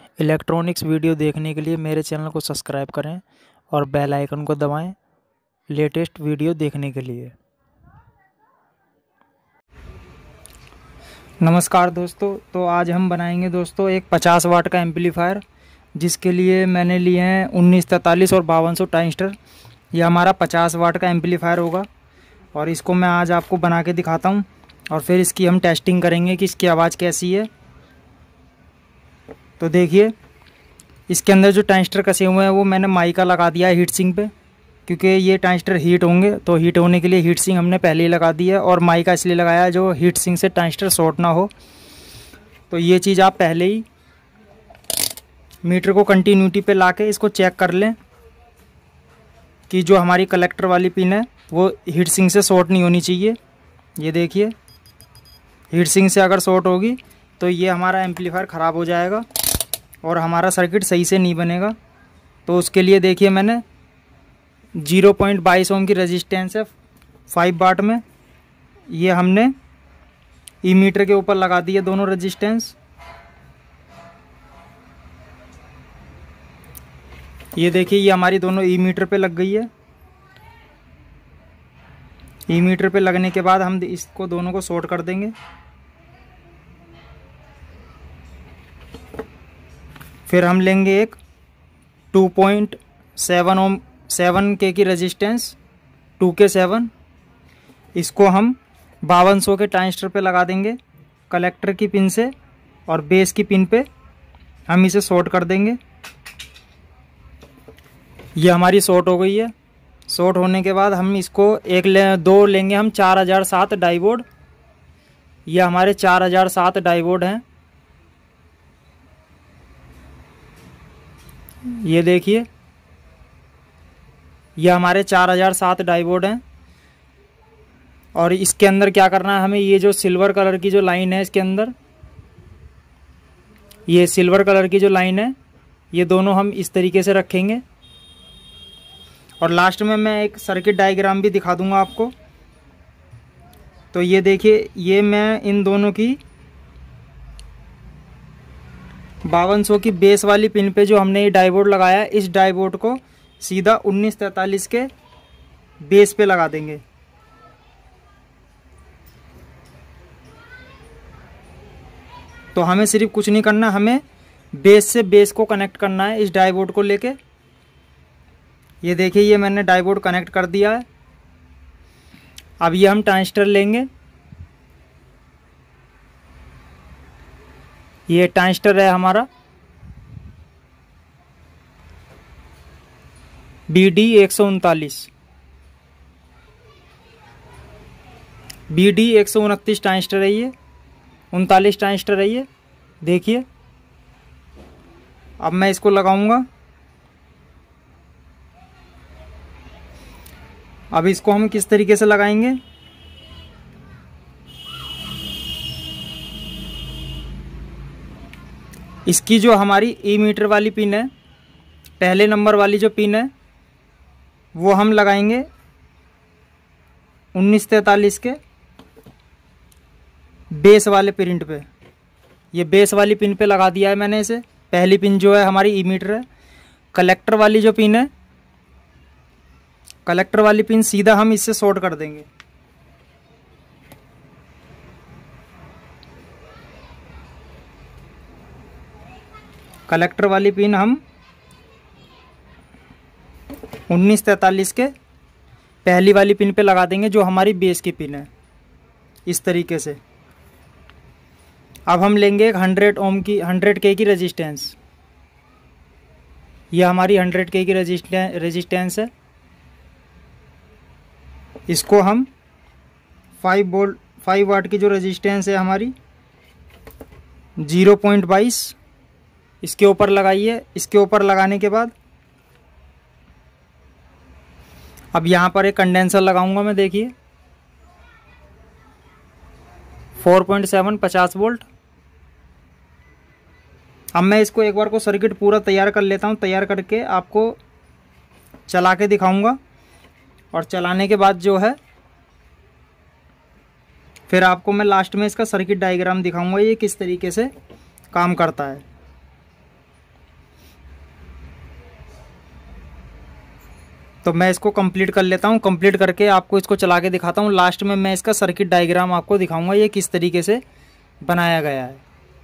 Electronics video देखने के लिए मेरे चैनल को सब्सक्राइब करें और बेल आइकन को दबाएं लेटेस्ट वीडियो देखने के लिए। नमस्कार दोस्तों, तो आज हम बनाएंगे दोस्तों एक 50 वाट का एम्पलीफायर, जिसके लिए मैंने लिए हैं 1943 और 5200 ट्रांजिस्टर। यह हमारा 50 वाट का एम्पलीफायर होगा और इसको मैं आज आपको बना के दिखाता हूं और फिर इसकी हम टेस्टिंग करेंगे कि इसकी आवाज़ कैसी है। तो देखिए, इसके अंदर जो ट्रांजिस्टर कसे हुए हैं वो मैंने माइका लगा दिया है हीट सिंक पे, क्योंकि ये ट्रांजिस्टर हीट होंगे तो हीट होने के लिए हीट सिंक हमने पहले ही लगा दी है। और माइका इसलिए लगाया है जो हीट सिंक से ट्रांजिस्टर शॉर्ट ना हो। तो ये चीज़ आप पहले ही मीटर को कंटिन्यूटी पे लाके इसको चेक कर लें कि जो हमारी कलेक्टर वाली पिन है वो हीट सिंक से शॉर्ट नहीं होनी चाहिए। ये देखिए, हीट सिंक से अगर शॉर्ट होगी तो ये हमारा एम्पलीफायर ख़राब हो जाएगा और हमारा सर्किट सही से नहीं बनेगा। तो उसके लिए देखिए, मैंने 0.22 ओम की रेजिस्टेंस है 5 वाट में, ये हमने ई मीटर के ऊपर लगा दी है दोनों रेजिस्टेंस। ये देखिए, ये हमारी दोनों ई मीटर पे लग गई है। ई मीटर पे लगने के बाद हम इसको दोनों को शॉर्ट कर देंगे। फिर हम लेंगे एक 2.7 ओम 7K की रेजिस्टेंस 2K7, इसको हम 5200 के ट्रांजिस्टर पे लगा देंगे कलेक्टर की पिन से, और बेस की पिन पे हम इसे शॉर्ट कर देंगे। ये हमारी शॉर्ट हो गई है। शॉर्ट होने के बाद हम इसको दो लेंगे हम 4007 डाइवोड। ये हमारे 4007 डाइवोड हैं। ये देखिए, ये हमारे 4007 डाइवोड हैं। और इसके अंदर क्या करना है हमें, ये जो सिल्वर कलर की जो लाइन है इसके अंदर, ये सिल्वर कलर की जो लाइन है, ये दोनों हम इस तरीके से रखेंगे। और लास्ट में मैं एक सर्किट डायग्राम भी दिखा दूंगा आपको। तो ये देखिए, ये मैं इन दोनों की 5200 की बेस वाली पिन पे जो हमने ये डाइवोड लगाया है, इस डाइवोड को सीधा 1943 के बेस पे लगा देंगे। तो हमें सिर्फ कुछ नहीं करना, हमें बेस से बेस को कनेक्ट करना है इस डाइवोड को लेके। ये देखिए, ये मैंने डाइवोड कनेक्ट कर दिया है। अब ये हम ट्रांजिस्टर लेंगे। ये ट्रांजिस्टर है हमारा BD 139, BD 129 ट्रांजिस्टर है, ये 39 ट्रांजिस्टर है। ये देखिए, अब मैं इसको लगाऊंगा। अब इसको हम किस तरीके से लगाएंगे, इसकी जो हमारी ई मीटर वाली पिन है, पहले नंबर वाली जो पिन है, वो हम लगाएंगे 1943 के बेस वाले प्रिंट पे। ये बेस वाली पिन पे लगा दिया है मैंने इसे। पहली पिन जो है हमारी ई मीटर है। कलेक्टर वाली जो पिन है, कलेक्टर वाली पिन सीधा हम इससे शॉर्ट कर देंगे। कलेक्टर वाली पिन हम 1943 के पहली वाली पिन पे लगा देंगे जो हमारी बेस की पिन है, इस तरीके से। अब हम लेंगे एक 100K की रेजिस्टेंस। यह हमारी 100K की रेजिस्टेंस है। इसको हम 5 वाट की जो रेजिस्टेंस है हमारी 0.22 इसके ऊपर लगाइए। इसके ऊपर लगाने के बाद अब यहाँ पर एक कंडेंसर लगाऊंगा मैं। देखिए, 4.7 50 वोल्ट। अब मैं इसको एक बार को सर्किट पूरा तैयार कर लेता हूँ। तैयार करके आपको चला के दिखाऊंगा, और चलाने के बाद जो है फिर आपको मैं लास्ट में इसका सर्किट डायग्राम दिखाऊंगा ये किस तरीके से काम करता है। तो मैं इसको कंप्लीट कर लेता हूँ। कंप्लीट करके आपको इसको चला के दिखाता हूँ। लास्ट में मैं इसका सर्किट डायग्राम आपको दिखाऊंगा ये किस तरीके से बनाया गया है।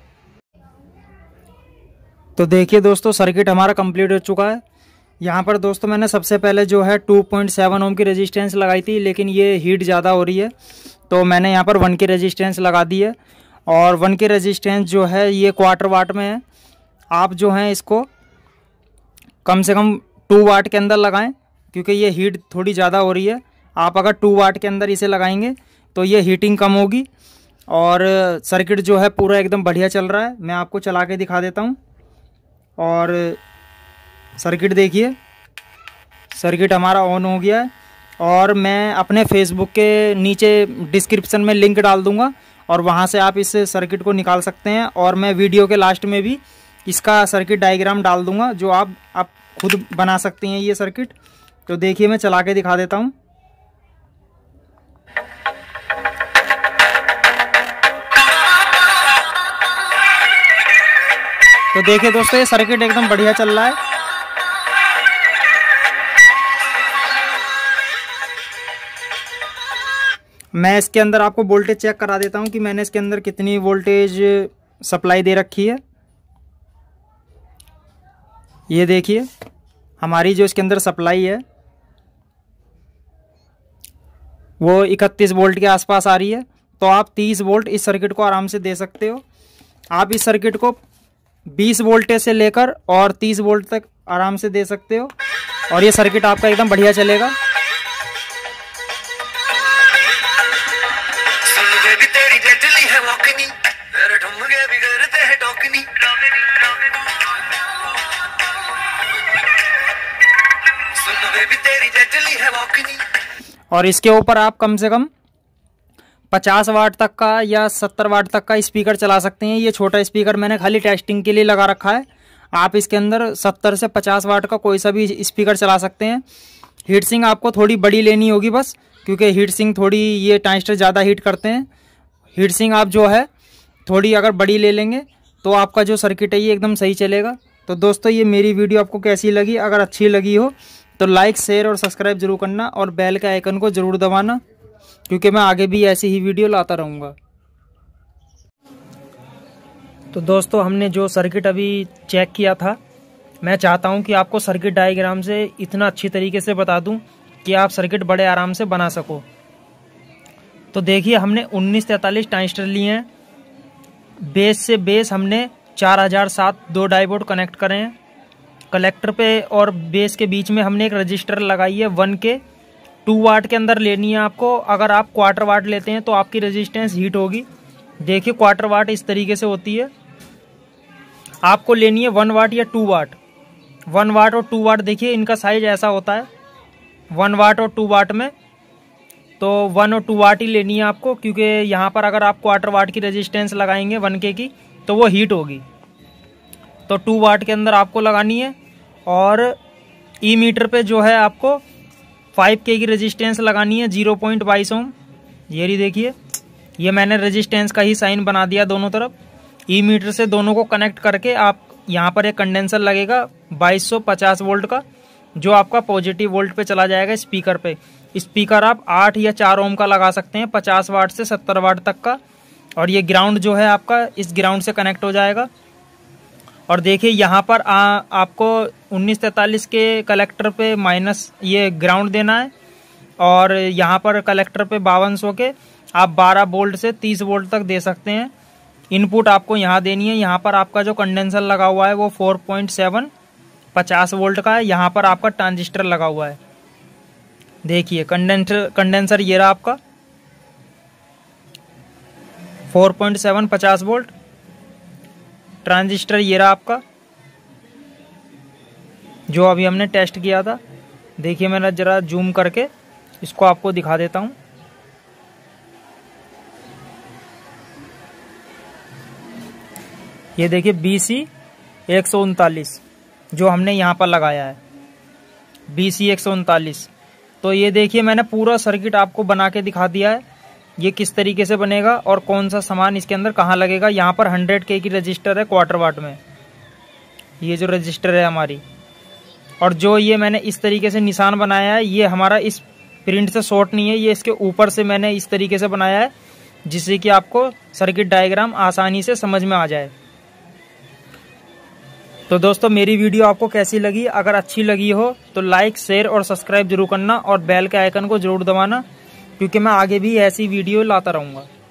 तो देखिए दोस्तों, सर्किट हमारा कंप्लीट हो चुका है। यहाँ पर दोस्तों मैंने सबसे पहले जो है 2.7 ओम की रेजिस्टेंस लगाई थी, लेकिन ये हीट ज़्यादा हो रही है तो मैंने यहाँ पर 1 की रेजिस्टेंस लगा दी है। और 1 की रेजिस्टेंस जो है ये क्वार्टर वाट में है। आप जो है इसको कम से कम 2 वाट के अंदर लगाएं, क्योंकि ये हीट थोड़ी ज़्यादा हो रही है। आप अगर 2 वाट के अंदर इसे लगाएंगे तो ये हीटिंग कम होगी और सर्किट जो है पूरा एकदम बढ़िया चल रहा है। मैं आपको चला के दिखा देता हूँ। और सर्किट देखिए, सर्किट हमारा ऑन हो गया है। और मैं अपने फेसबुक के नीचे डिस्क्रिप्शन में लिंक डाल दूंगा और वहाँ से आप इस सर्किट को निकाल सकते हैं। और मैं वीडियो के लास्ट में भी इसका सर्किट डायग्राम डाल दूंगा, जो आप खुद बना सकते हैं ये सर्किट। तो देखिए मैं चला के दिखा देता हूँ। तो देखिए दोस्तों, ये सर्किट एकदम बढ़िया चल रहा है। मैं इसके अंदर आपको वोल्टेज चेक करा देता हूँ कि मैंने इसके अंदर कितनी वोल्टेज सप्लाई दे रखी है। ये देखिए हमारी जो इसके अंदर सप्लाई है वो 31 वोल्ट के आसपास आ रही है। तो आप 30 वोल्ट इस सर्किट को आराम से दे सकते हो। आप इस सर्किट को 20 वोल्टेज से लेकर और 30 वोल्ट तक आराम से दे सकते हो और ये सर्किट आपका एकदम बढ़िया चलेगा। और इसके ऊपर आप कम से कम 50 वाट तक का या 70 वाट तक का स्पीकर चला सकते हैं। ये छोटा स्पीकर मैंने खाली टेस्टिंग के लिए लगा रखा है। आप इसके अंदर 70 से 50 वाट का कोई सा भी स्पीकर चला सकते हैं। हीट सिंक आपको थोड़ी बड़ी लेनी होगी बस, क्योंकि हीट सिंक थोड़ी ये ट्रांजिस्टर ज़्यादा हीट करते हैं। हीट सिंक आप जो है थोड़ी अगर बड़ी ले लेंगे तो आपका जो सर्किट है ये एकदम सही चलेगा। तो दोस्तों, ये मेरी वीडियो आपको कैसी लगी? अगर अच्छी लगी हो तो लाइक, शेयर और सब्सक्राइब जरूर करना और बेल के आइकन को ज़रूर दबाना, क्योंकि मैं आगे भी ऐसी ही वीडियो लाता रहूँगा। तो दोस्तों, हमने जो सर्किट अभी चेक किया था, मैं चाहता हूँ कि आपको सर्किट डायग्राम से इतना अच्छी तरीके से बता दूँ कि आप सर्किट बड़े आराम से बना सको। तो देखिए, हमने 1943 ट्रांजिस्टर लिए हैं। बेस से बेस हमने 4007 2 डायोड कनेक्ट करे हैं। कलेक्टर पे और बेस के बीच में हमने एक रजिस्टर लगाई है 1 के। 2 वाट के अंदर लेनी है आपको। अगर आप क्वार्टर वाट लेते हैं तो आपकी रेजिस्टेंस हीट होगी। देखिए, क्वार्टर वाट इस तरीके से होती है। आपको लेनी है 1 वाट या 2 वाट। 1 वाट और 2 वाट देखिए इनका साइज ऐसा होता है 1 वाट और 2 वाट में। तो 1 और 2 वाट ही लेनी है आपको, क्योंकि यहाँ पर अगर आप क्वार्टर वाट की रेजिस्टेंस लगाएंगे 1 के की तो वो हीट होगी। तो 2 वाट के अंदर आपको लगानी है। और ई मीटर पे जो है आपको 5K की रेजिस्टेंस लगानी है 0.22 ओम। ये रही देखिए, ये मैंने रेजिस्टेंस का ही साइन बना दिया दोनों तरफ। ई मीटर से दोनों को कनेक्ट करके आप यहाँ पर एक कंडेंसर लगेगा 2250 वोल्ट का, जो आपका पॉजिटिव वोल्ट पे चला जाएगा स्पीकर पे। स्पीकर आप 8 या 4 ओम का लगा सकते हैं, 50 वाट से 70 वाट तक का। और ये ग्राउंड जो है आपका इस ग्राउंड से कनेक्ट हो जाएगा। और देखिए यहाँ पर आपको 1943 के कलेक्टर पे माइनस ये ग्राउंड देना है और यहाँ पर कलेक्टर पे 5200 के आप 12 वोल्ट से 30 वोल्ट तक दे सकते हैं। इनपुट आपको यहाँ देनी है। यहाँ पर आपका जो कंडेंसर लगा हुआ है वो 4.7 50 वोल्ट का है। यहाँ पर आपका ट्रांजिस्टर लगा हुआ है। देखिए कंडेंसर ये रहा आपका 4.7 50 वोल्ट। ट्रांजिस्टर ये रहा आपका जो अभी हमने टेस्ट किया था। देखिए, मैं जरा जूम करके इसको आपको दिखा देता हूँ। ये देखिए BC 139 जो हमने यहाँ पर लगाया है, BC 139। तो ये देखिए, मैंने पूरा सर्किट आपको बना के दिखा दिया है ये किस तरीके से बनेगा और कौन सा सामान इसके अंदर कहाँ लगेगा। यहाँ पर 100K की रजिस्टर है क्वार्टर वाट में, ये जो रजिस्टर है हमारी। और जो ये मैंने इस तरीके से निशान बनाया है, ये हमारा इस प्रिंट से शॉर्ट नहीं है, ये इसके ऊपर से मैंने इस तरीके से बनाया है, जिससे कि आपको सर्किट डायग्राम आसानी से समझ में आ जाए। तो दोस्तों मेरी वीडियो आपको कैसी लगी? अगर अच्छी लगी हो तो लाइक, शेयर और सब्सक्राइब जरूर करना और बेल के आइकन को जरूर दबाना, क्योंकि मैं आगे भी ऐसी वीडियो लाता रहूँगा।